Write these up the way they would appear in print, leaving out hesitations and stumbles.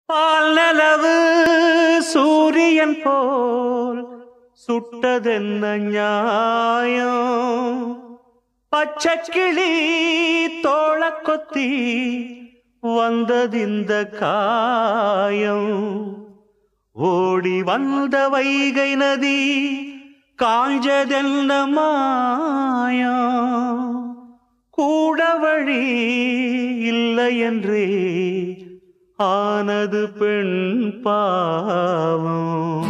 பால் நிலவு சூரியன் போல் சுட்டதென்ன நியாயம்? பச்சைக்கிளி தோள கொத்தி வந்ததிந்த காயம். ஓடி வந்த வைகை நதி காஞ்சதென்ன மாயம்? கூட வழி இல்லை என்றே ஆனது பெண் பாவம்.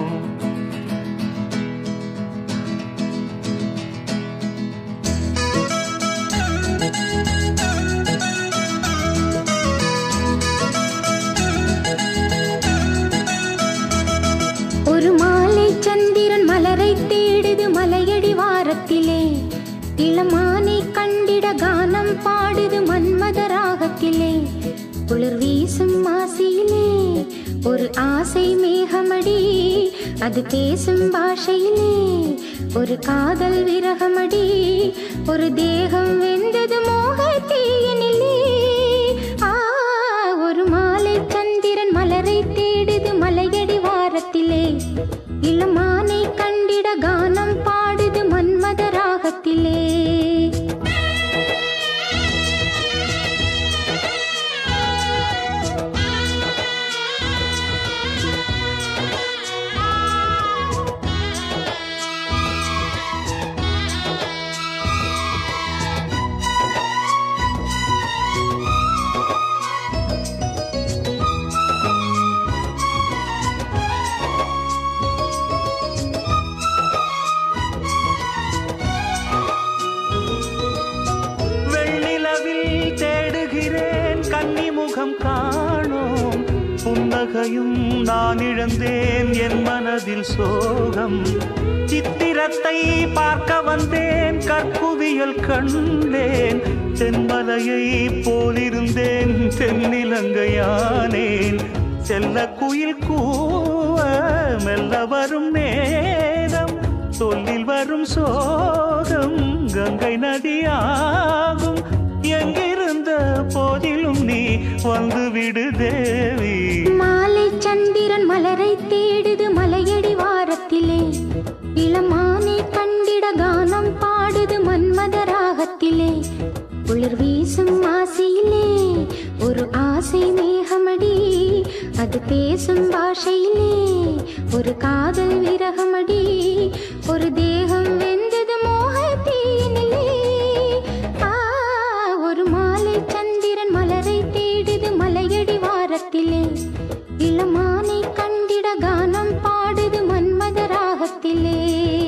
ஒரு மாலை சந்திரன் மலரை தேடுது மலையடி வாரத்திலே. இளமானை கண்டிட கானம் பாடுது மன்மத ராகத்திலே. குளிர் வீசும் மாசியிலே ஒரு ஆசை மேகமடி, அது பேசும் பாஷையிலே ஒரு காதல் விரகமடி. ஒரு தேகம் வெந்தது மோக தீயினிலே. ஒரு மாலை சந்திரன் மலரை தேடுது மலையடி வாரத்திலே. இளமானை கண்டிட கானம் பாடுது மன்மத ராகத்திலே. கன்னிமுகம் காணோம் புன்னகையும் நான் இழந்தேன், என் மனதில் சோகம். சித்திரத்தை பார்க்க வந்தேன், கற்குவியல் கண்டேன். தென்மலையை போலிருந்தேன், தென்னிலங்கையானேன். செல்ல குயில் கூவ மெல்ல வரும் நேரம், சொல்லில் வரும் சோகம் கங்கை நதியாகும். எங்கிருந்த போதிலும் நீ வந்து விடு தேவி. மாலை சந்திரன் மலரை தேடுது மலையடி வாரத்திலே. இளமானை கண்டிட கானம் பாடுது மன்மத ராகத்திலே. குளிர் வீசும் ஆசையிலே ஒரு ஆசை மேகமடி, அது பேசும் பாஷையிலே ஒரு காதல் விரகமடி. ஒரு தேகம் வெந்தது மோக தீயினிலே. ஒரு மாலை சந்திரன் மலரை தேடுது மலையடி வாரத்திலே. இளமானை கண்டிட கானம் பாடுது மன்மத ராகத்திலே.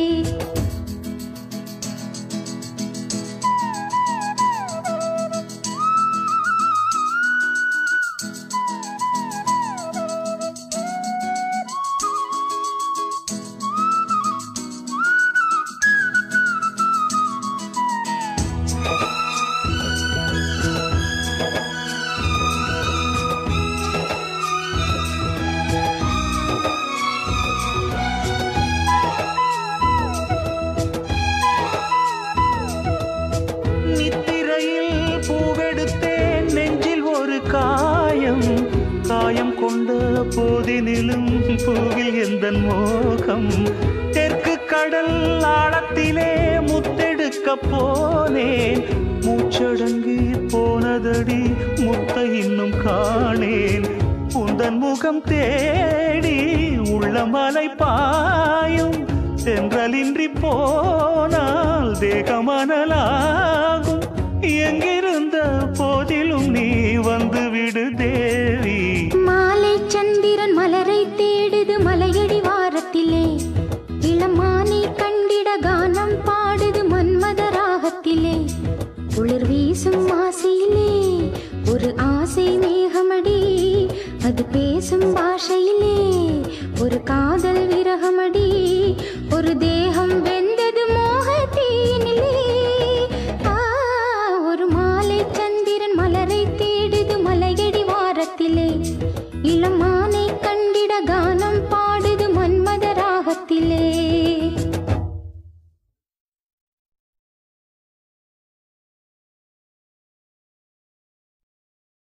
காயம் கொண்ட போதினிலும் பூவில் எந்தன் மோகம். தெற்கு கடல் ஆழத்திலே முத்தெடுக்க போனேன், மூச்சடங்கி போனதடி முத்தை இன்னும் காணேன். உந்தன் முகம் தேடி உள்ளமலை பாயும், தென்றலின்றி போனால் தேகமனலாகும். எங்கிருந்த போதிலும் நீ வந்து விடு தேவி. மாலை சந்திரன் மலரை தேடுது மலையடி வாரத்திலே. இளமானை கண்டிட கானம் பாடுது மன்மத ராகத்திலே. குளிர் வீசும் ஆசையிலே ஒரு ஆசை மேகமடி, அது பேசும் பாஷையிலே ஒரு காதல்